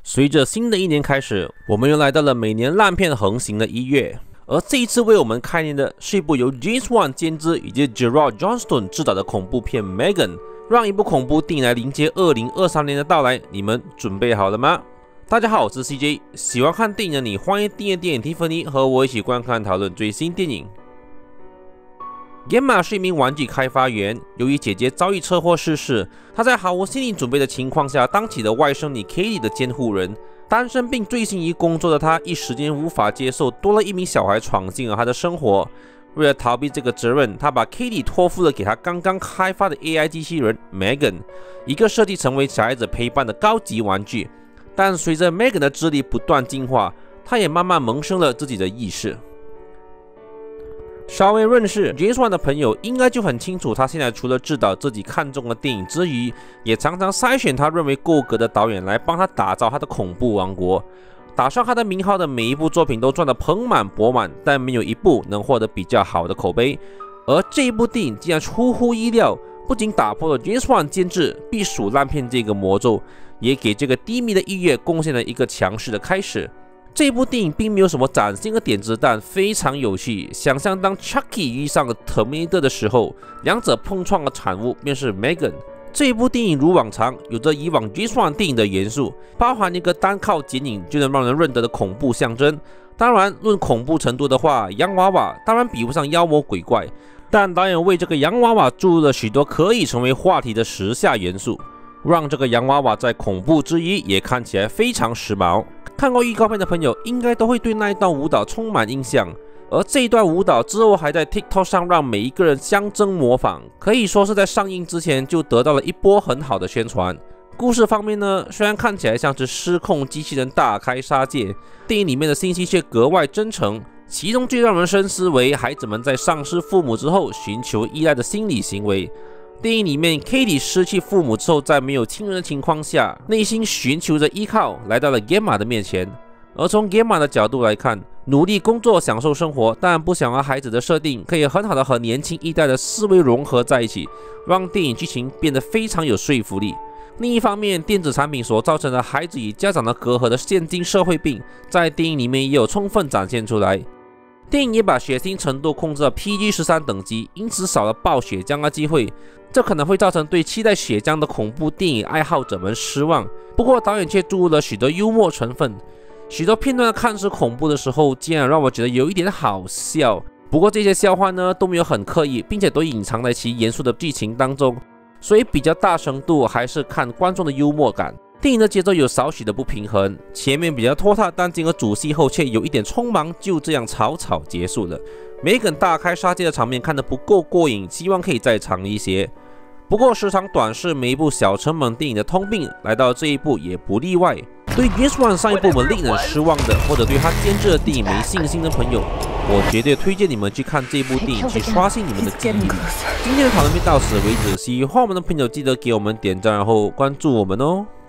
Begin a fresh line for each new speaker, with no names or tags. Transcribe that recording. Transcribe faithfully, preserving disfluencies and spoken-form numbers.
随着新的一年开始，我们又来到了每年烂片横行的一月。而这一次为我们开年的是一部由 James Wan 监制以及 Gerard Johnston 执导的恐怖片《Megan》，让一部恐怖电影来迎接二零二三年的到来，你们准备好了吗？大家好，我是 C J， 喜欢看电影的你，欢迎订阅电影 Tiffany 和我一起观看讨论最新电影。Gemma 是一名玩具开发员，由于姐姐遭遇车祸逝世，她在毫无心理准备的情况下当起了外甥女 Katie 的监护人。单身并醉心于工作的她，一时间无法接受多了一名小孩闯进了她的生活。为了逃避这个责任，她把 Katie 托付了给她刚刚开发的 A I 机器人 Megan， 一个设计成为小孩子陪伴的高级玩具。但随着 Megan 的智力不断进化，她也慢慢萌生了自己的意识。稍微认识 James Wan 的朋友应该就很清楚，他现在除了制导自己看中的电影之余，也常常筛选他认为够格的导演来帮他打造他的恐怖王国。打上他的名号的每一部作品都赚得盆满钵满，但没有一部能获得比较好的口碑。而这一部电影竟然出乎意料，不仅打破了 James Wan 监制必属烂片这个魔咒，也给这个低迷的一月贡献了一个强势的开始。这部电影并没有什么崭新的点子，但非常有趣。想象当 Chucky 遇上了 Terminator 的时候，两者碰撞的产物便是 Megan。这部电影如往常，有着以往 James Wan 电影的元素，包含一个单靠剪影就能让人认得的恐怖象征。当然，论恐怖程度的话，洋娃娃当然比不上妖魔鬼怪，但导演为这个洋娃娃注入了许多可以成为话题的时下元素，让这个洋娃娃在恐怖之余也看起来非常时髦。看过预告片的朋友应该都会对那一段舞蹈充满印象，而这一段舞蹈之后还在 TikTok 上让每一个人相争模仿，可以说是在上映之前就得到了一波很好的宣传。故事方面呢，虽然看起来像是失控机器人大开杀戒，电影里面的信息却格外真诚。其中最让人深思为孩子们在丧失父母之后寻求依赖的心理行为。电影里面 Katie 失去父母之后，在没有亲人的情况下，内心寻求着依靠，来到了 Gemma 的面前。而从 Gemma 的角度来看，努力工作享受生活，但不想要孩子的设定，可以很好的和年轻一代的思维融合在一起，让电影剧情变得非常有说服力。另一方面，电子产品所造成的孩子与家长的隔阂的现今社会病，在电影里面也有充分展现出来。电影也把血腥程度控制到 P G 十三 等级，因此少了爆血浆的机会，这可能会造成对期待血浆的恐怖电影爱好者们失望。不过导演却注入了许多幽默成分，许多片段看似恐怖的时候，竟然让我觉得有一点好笑。不过这些笑话呢都没有很刻意，并且都隐藏在其严肃的剧情当中，所以比较大程度还是看观众的幽默感。电影的节奏有少许的不平衡，前面比较拖沓，但进了主戏后却有一点匆忙，就这样草草结束了。Megan大开杀戒的场面看得不够过瘾，希望可以再长一些。不过时长短是每一部小成本电影的通病，来到这一部也不例外。对 James Wan 上一部我令人失望的，或者对他监制的电影没信心的朋友，我绝对推荐你们去看这部电影，去刷新你们的记忆力。今天的讨论便到此为止，喜欢我们的朋友记得给我们点赞，然后关注我们哦。